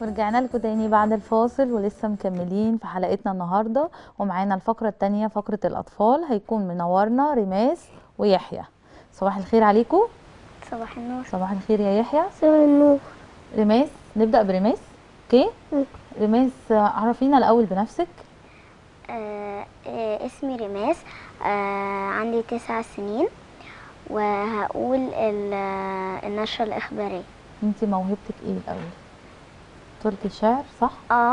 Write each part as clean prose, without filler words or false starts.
ورجعنا لكم تاني بعد الفاصل ولسه مكملين في حلقتنا النهارده، ومعانا الفقره التانيه فقره الاطفال. هيكون منورنا ريماس ويحيى. صباح الخير عليكم. صباح النور. صباح الخير يا يحيى. صباح النور. ريماس، نبدا بريماس. اوكي. ريماس، عرفينا الاول بنفسك. اسمي ريماس. عندي 9 سنين، وهقول النشرة الإخبارية. انت موهبتك ايه الاول؟ تلقي شعر صح؟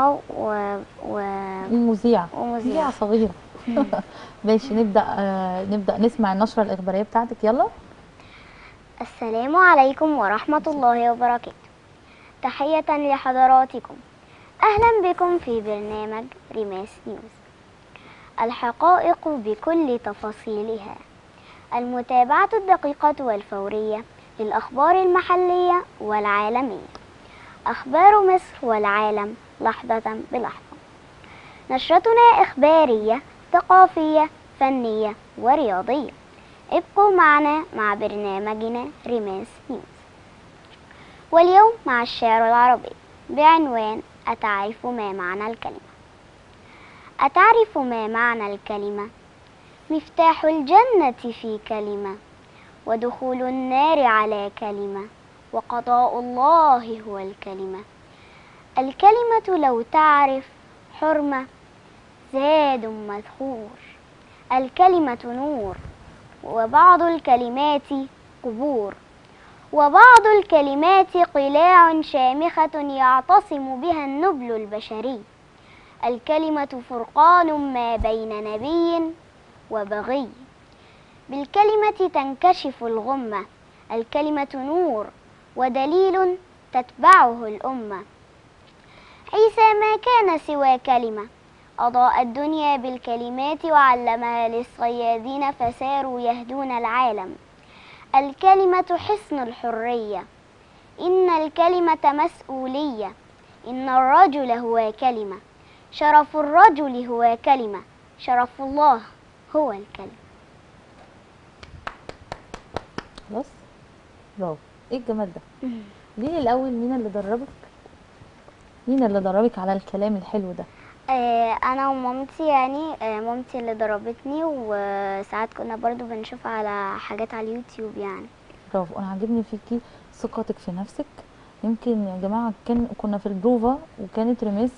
ومذيعة مذيعة صغيرة. ماشي، نبدأ نسمع النشرة الإخبارية بتاعتك. يلا. السلام عليكم ورحمة الله وبركاته. تحية لحضراتكم، أهلا بكم في برنامج ريماس نيوز. الحقائق بكل تفاصيلها، المتابعة الدقيقة والفورية للأخبار المحلية والعالمية، أخبار مصر والعالم لحظة بلحظة. نشرتنا إخبارية، ثقافية، فنية ورياضية. ابقوا معنا مع برنامجنا ريماس نيوز. واليوم مع الشعر العربي بعنوان أتعرف ما معنى الكلمة. أتعرف ما معنى الكلمة؟ مفتاح الجنة في كلمة، ودخول النار على كلمة، وقضاء الله هو الكلمة. الكلمة لو تعرف حرمة زاد مذخور. الكلمة نور، وبعض الكلمات قبور، وبعض الكلمات قلاع شامخة يعتصم بها النبل البشري. الكلمة فرقان ما بين نبي وبغي، بالكلمة تنكشف الغمة. الكلمة نور ودليل تتبعه الأمة. عيسى ما كان سوى كلمة، أضاء الدنيا بالكلمات وعلمها للصيادين فساروا يهدون العالم. الكلمة حصن الحرية، إن الكلمة مسؤولية. إن الرجل هو كلمة، شرف الرجل هو كلمة، شرف الله هو الكلمة. خلاص، برافو. ايه الجمال ده؟ ليه الأول مين اللي دربك على الكلام الحلو ده؟ انا ومامتي، يعني مامتي اللي ضربتني، وساعات كنا برضو بنشوف على حاجات على اليوتيوب يعني. برافو. انا عاجبني فيكي ثقتك في نفسك. يمكن يا جماعه كنا في البروفا، وكانت ريماس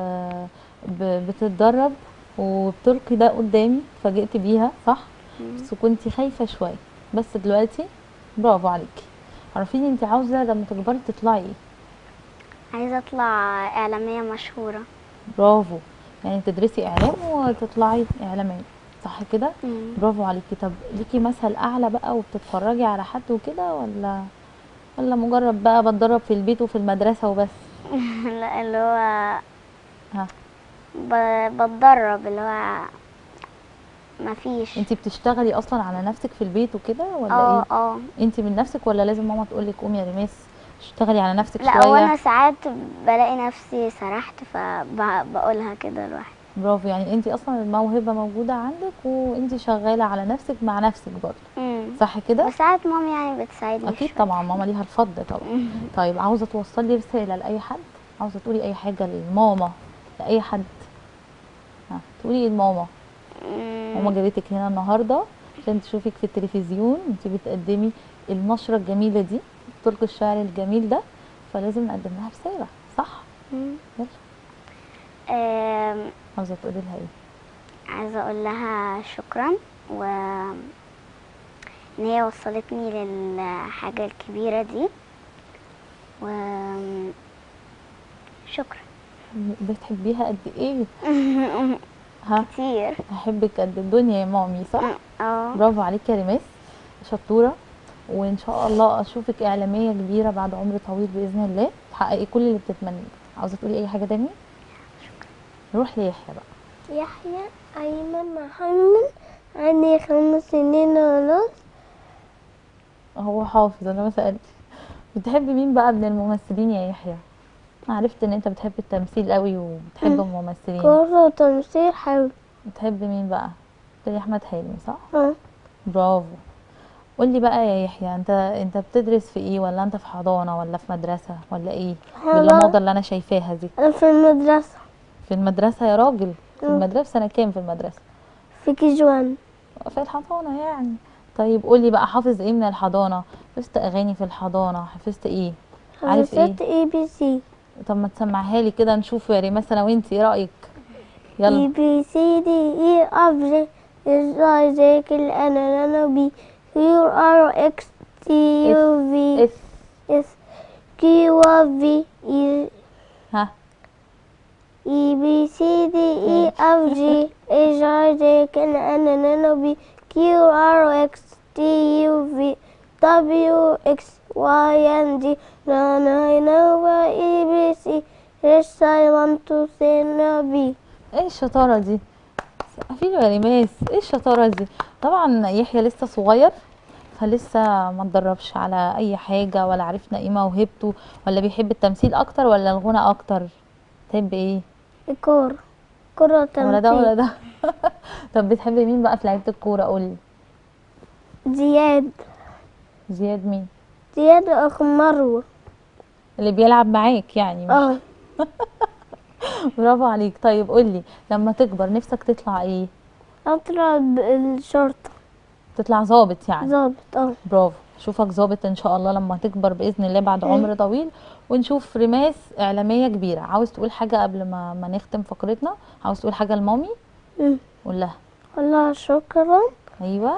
بتتدرب وبتلقي ده قدامي، اتفاجئت بيها صح. بس كنتي خايفه شويه، بس دلوقتي برافو عليكي. عرفيني انت عاوزه لما تكبري تطلعي ايه؟ عايزه اطلع اعلاميه مشهوره. برافو، يعني تدرسي اعلام وتطلعي اعلاميه صح كده؟ برافو عليكي. طب ليكي مثل اعلى بقى وبتتفرجي على حد وكده، ولا مجرد بقى بتدرب في البيت وفي المدرسه وبس؟ لا، اللي هو بتدرب، اللي هو مفيش. انتي بتشتغلي اصلا على نفسك في البيت وكده ولا ايه؟ انتي من نفسك ولا لازم ماما تقولك قومي يا ريماس اشتغلي على نفسك شويه؟ لا، وانا ساعات بلاقي نفسي سرحت فبقولها كده لوحدي. برافو، يعني انتي اصلا الموهبه موجوده عندك وانتي شغاله على نفسك مع نفسك برضه صح كده؟ وساعات ماما يعني بتساعدني اكيد شوية. طبعا، ماما ليها الفضل طبعا. طيب عاوزه توصلي رساله لاي حد؟ عاوزه تقولي اي حاجه لماما، لاي حد؟ تقولي ايه لماما؟ ماما جابتك هنا النهارده عشان تشوفك في التلفزيون، انت بتقدمي النشره الجميله دي، تلقي الشعر الجميل ده، فلازم نقدم لها رساله صح؟ يلا. عاوزه تقولي لها ايه؟ عايزه اقول لها شكرا، ان هي وصلتني للحاجه الكبيره دي، شكرا. بتحبيها قد ايه؟ كتير. هحبك قد الدنيا يا مامي صح؟ برافو عليكي يا ريماس، شطوره، وان شاء الله اشوفك اعلاميه كبيره بعد عمر طويل باذن الله، تحققي كل اللي بتتمنيه. عاوزه تقولي اي حاجه تانية؟ شكرا. نروح ليحيى بقى. يحيى أيمن محمد، عندي 5 سنين ونص. هو حافظ، انا ما سالتش. بتحبي مين بقى من الممثلين يا يحيى؟ عرفت ان انت بتحب التمثيل قوي وبتحب الممثلين. كورة وتمثيل حلو. بتحب مين بقى؟ بتقولي احمد حلمي صح؟ اه. برافو. قولي بقى يا يحيى، انت بتدرس في ايه، ولا انت في حضانة ولا في مدرسة ولا ايه حضانة. باللموضة اللي انا شايفاها دي؟ أنا في المدرسة في المدرسة يا راجل؟ في مم. المدرسة سنة كام في المدرسة؟ في KG1. في الحضانة يعني. طيب قولي بقى، حافظ ايه من الحضانة؟ حفظت اغاني في الحضانة؟ حفظت ايه؟ عارف ايه؟ حفظت ABC. طب ما تسمعها لي كده نشوف يا ريم مثلا، وانت ايه رأيك؟ يلا. ABCDE Isaac الأنانو B QRXTUV اس. S QV ها. ABCDEFG Isaac الأنانو B QRXTUV WXYNZ ABC Yes I want to say no B. ايه الشطارة دي؟ سقفي له يا ريماس، ايه الشطارة دي؟ طبعا يحيى لسه صغير، فلسه ما اتدربش على اي حاجة، ولا عرفنا ايه موهبته، ولا بيحب التمثيل اكتر ولا الغنى اكتر؟ تحب ايه؟ الكورة. كرة ولا ده ولا تمثيل. ده؟ طب بتحبي مين بقى في لعيبة الكورة؟ قولي. زياد. زياد مين؟ زياد أخو مروة. اللي بيلعب معاك يعني مش؟ اه. برافو عليك. طيب قولي، لما تكبر نفسك تطلع ايه؟ أطلع بالشرطة. تطلع ظابط يعني؟ ظابط اه. برافو. اشوفك ظابط ان شاء الله لما تكبر باذن الله بعد عمر طويل، ونشوف ريماس اعلاميه كبيره. عاوز تقول حاجه قبل ما نختم فقرتنا؟ عاوز تقول حاجه لمامي؟ مم. قول لها. والله شكرا. ايوه.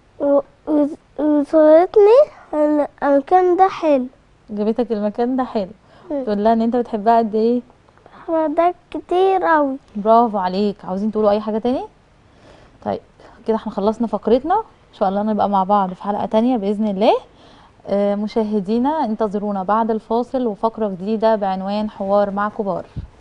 وصورتني المكان ده حلو. جابتك المكان ده حلو. مم. تقول لها ان انت بتحبها قد ايه؟ ده كتير أوي. برافو عليك. عاوزين تقولوا اي حاجه تاني؟ طيب كده احنا خلصنا فقرتنا، ان شاء الله نبقى مع بعض في حلقه تانية باذن الله. مشاهدينا انتظرونا بعد الفاصل وفقره جديده بعنوان حوار مع كبار.